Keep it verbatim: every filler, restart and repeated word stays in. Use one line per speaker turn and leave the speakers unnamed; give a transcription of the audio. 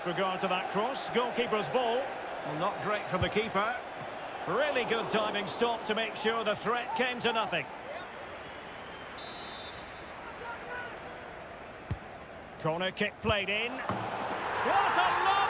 regard to that cross. Goalkeeper's ball. Well, not great from the keeper. Really good timing stop to make sure the threat came to nothing. Corner kick played in. What a lob!